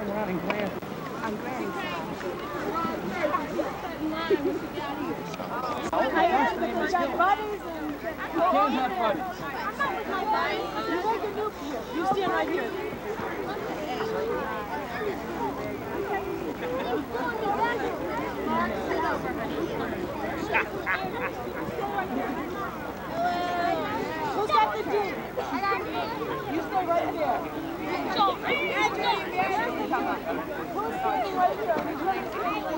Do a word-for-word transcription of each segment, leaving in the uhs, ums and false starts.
Around in Grand. On Grand. We got buddies and... You can't have buddies. I'm not with my buddies. You take a new... You stand right here. Who's got the dude? You stay right there. Who's standing right here? He's ready to stay right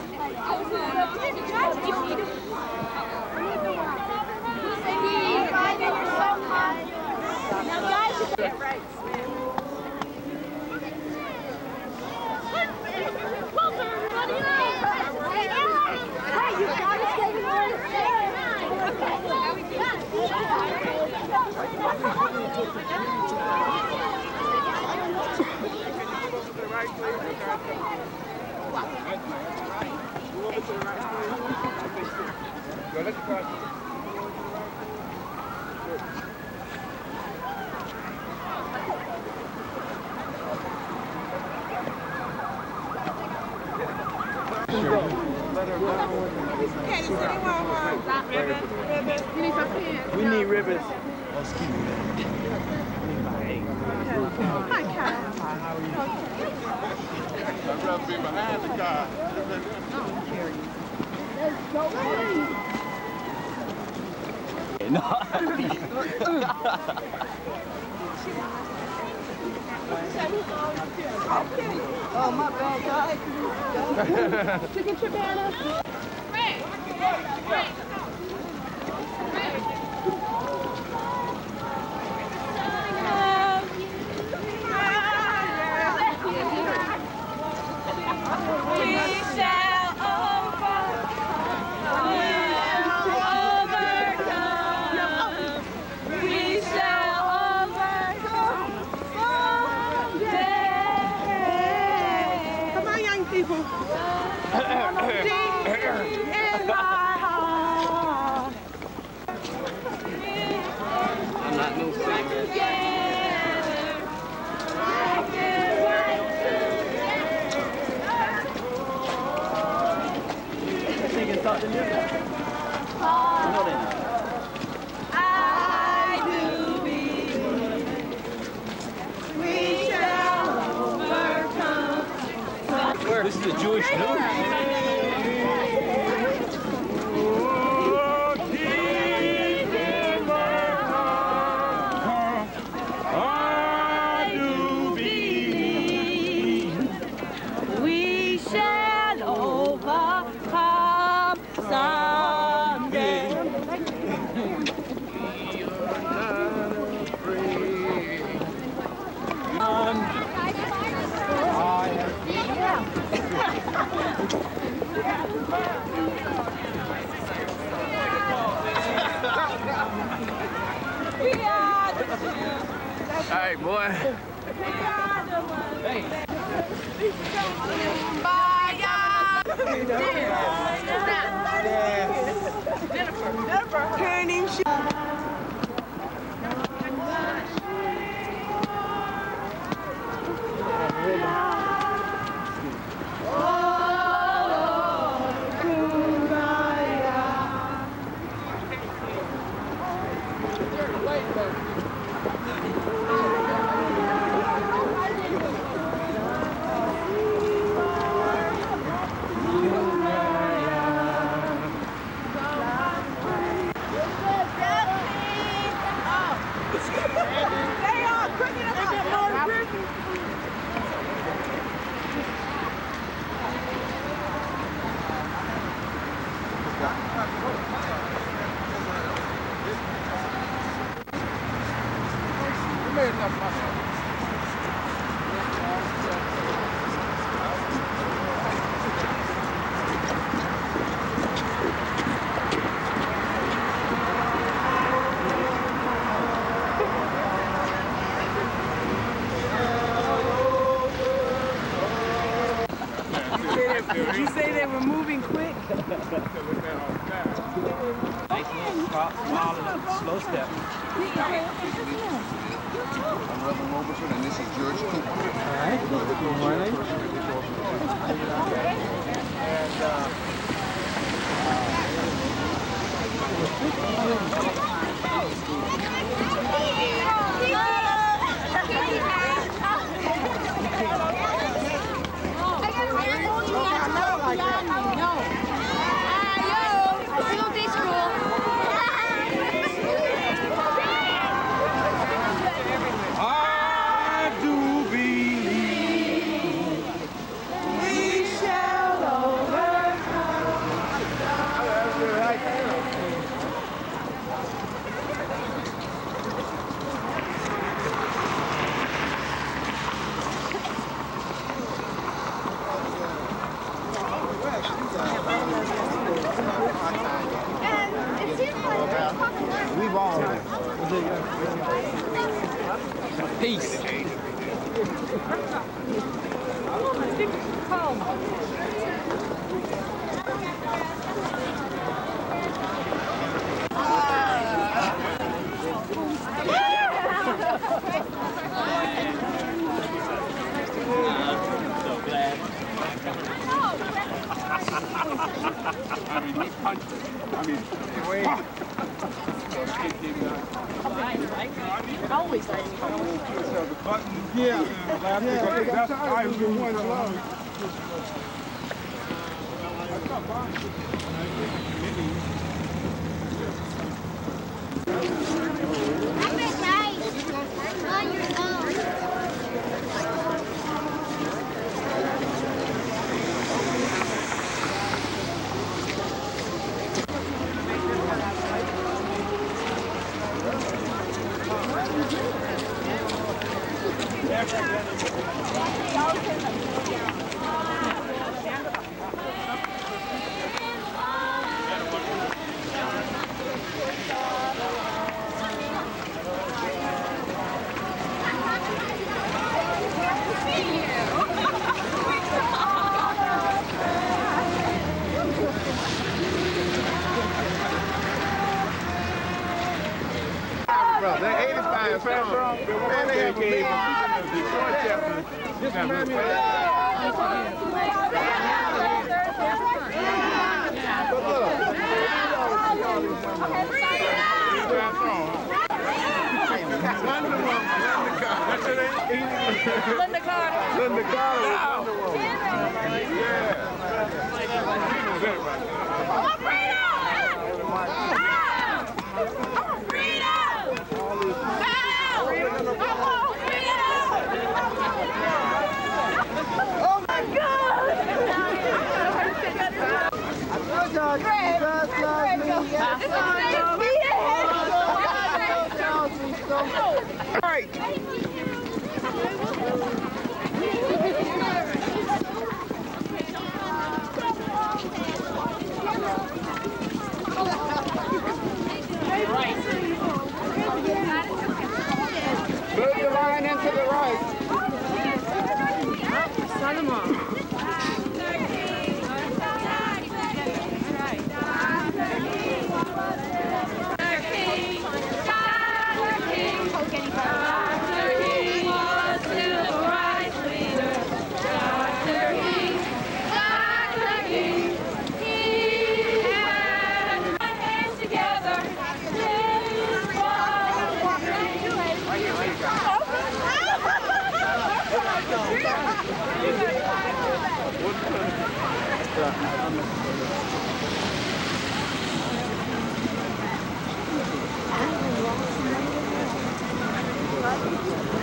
here. Now guys, you get right. Hey, you gotta stay right. Go, let's cross. We need ribbons. Hi, Kat. I'd rather be behind the car. Oh, my bad, guys. Chicken chip Anna. This is the Jewish news. Hey, boy. Hey. Jennifer. Jennifer. Turning shit. Did you say they were moving quick? Slow step. I'm Reverend Robertson, and this is George Cooper. All right. Good morning. And, uh, We ball. Peace. I mean, he punched it. I mean, wait. Always like The button. Yeah. Yeah. That's I was the one glove. They ate his by a song. Man, they have a big Detroit chapter. Just remind me of that. But look. Wonder Woman. What's her name? Linda Carter. Linda Carter. Wonder Woman. Yeah. Right. Move the line into the right. Solomon. What?